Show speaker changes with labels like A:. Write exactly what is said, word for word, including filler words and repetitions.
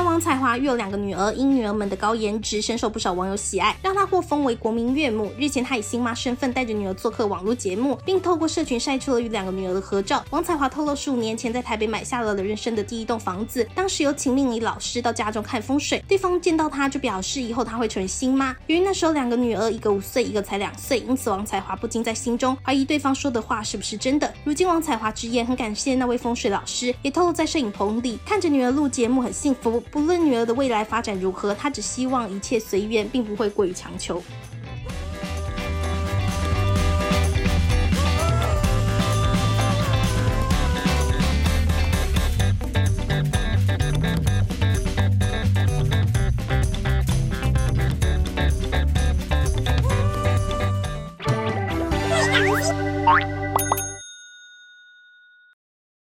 A: 人王彩华育有两个女儿，因女儿们的高颜值深受不少网友喜爱，让她获封为国民岳母。日前她以新妈身份带着女儿做客网络节目，并透过社群晒出了与两个女儿的合照。王彩华透露，十五年前在台北买下了人生的第一栋房子，当时有请命理老师到家中看风水，对方见到她就表示以后她会成为新妈。由于那时候两个女儿，一个五岁，一个才两岁，因此王彩华不禁在心中怀疑对方说的话是不是真的。如今王彩华直言很感谢那位风水老师，也透露在摄影棚里看着女儿录节目很幸福，不论女儿的未来发展如何，她只希望一切随缘，并不会过于强求。
B: Bye.